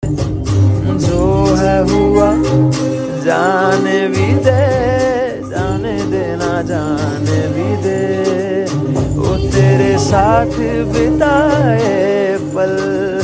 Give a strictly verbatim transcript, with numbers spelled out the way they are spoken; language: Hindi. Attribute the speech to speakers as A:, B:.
A: जो है हुआ जाने भी दे, जाने देना जाने भी दे। वो तेरे साथ बिताए पल